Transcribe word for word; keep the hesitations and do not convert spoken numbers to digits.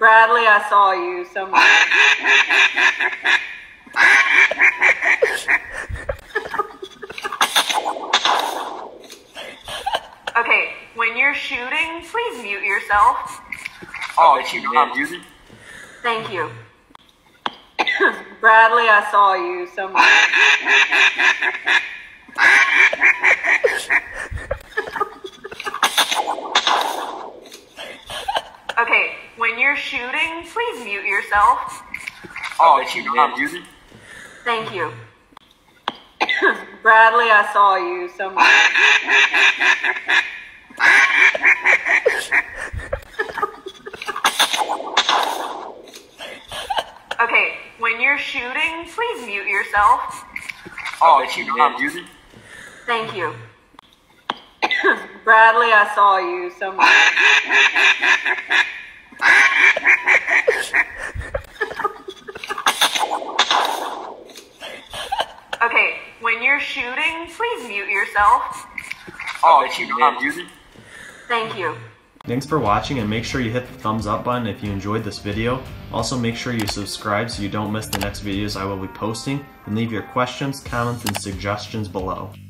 Bradley, I saw you somewhere. Okay, when you're shooting, please mute yourself. Oh, she not muted? Thank you. Bradley, I saw you somewhere. Okay, when you're shooting, please mute yourself. Oh, she not muted? Thank you. Bradley, I saw you somewhere. Okay, when you're shooting, please mute yourself. Oh, she not muted? Thank you. Bradley, I saw you somewhere. Okay, when you're shooting, please mute yourself. Oh, she not muted? Thank you. Thanks for watching, and make sure you hit the thumbs up button if you enjoyed this video. Also make sure you subscribe so you don't miss the next videos I will be posting, and leave your questions, comments, and suggestions below.